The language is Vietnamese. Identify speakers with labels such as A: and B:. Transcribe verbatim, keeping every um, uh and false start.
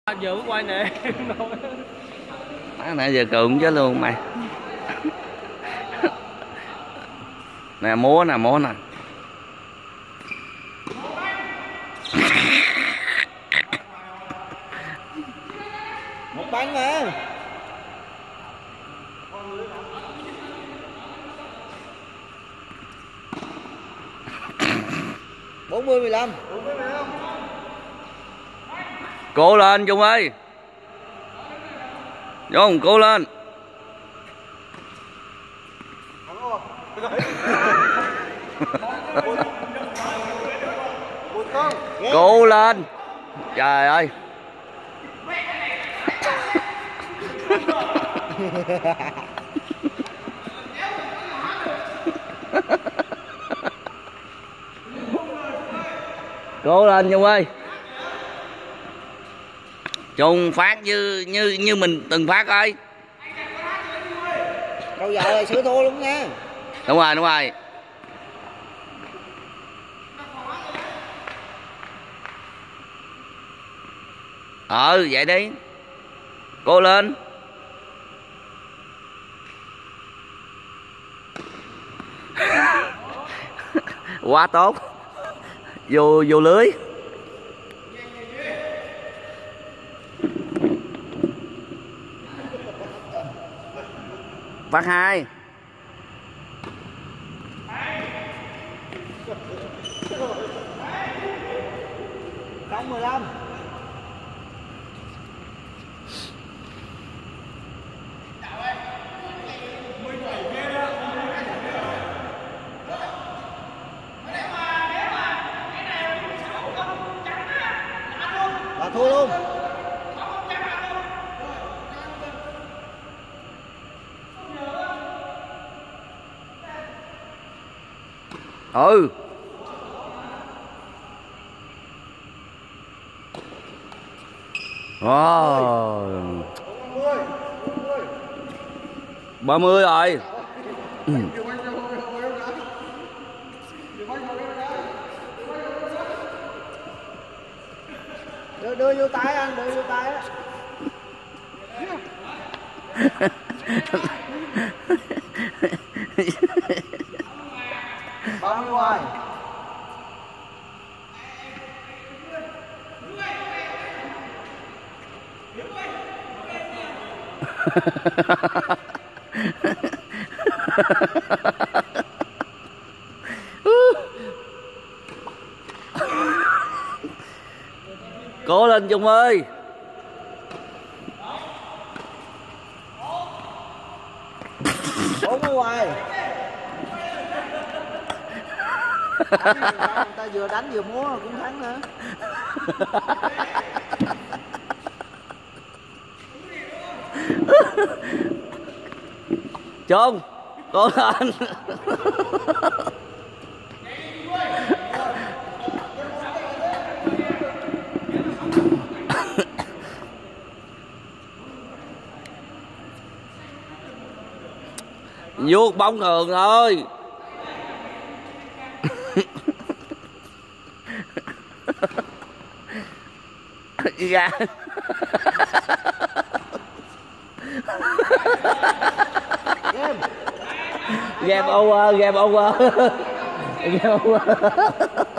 A: Giờ quay nè.
B: Nãy giờ cường chứ luôn mày. Nè múa nè múa nè.
A: Một bánh mà. bốn mươi mười lăm.
B: Cố lên Trung ơi. Trung cố lên. Cố lên. Trời ơi. Cố lên Trung ơi. Trung phát như như như mình từng phát ơi.
A: Câu giờ là sửa thua luôn nha.
B: Đúng rồi đúng rồi. Ừ vậy đi. Cố lên. Quá tốt. Vô vô lưới. Phát hai.
A: Xong mười lăm. Là thua luôn.
B: Ừ. Wow. ba mươi rồi. Ừ.
A: Đưa, đưa vô tay anh, đưa vô tay á. Bao nhiêu rồi?
B: Cố lên Trung ơi.
A: bốn mươi hoài. Người ta vừa đánh vừa múa cũng thắng nữa.
B: Trung cố lên. Vuốt bóng thường thôi. Ra.
A: Game.
B: Game over, game over. Game over.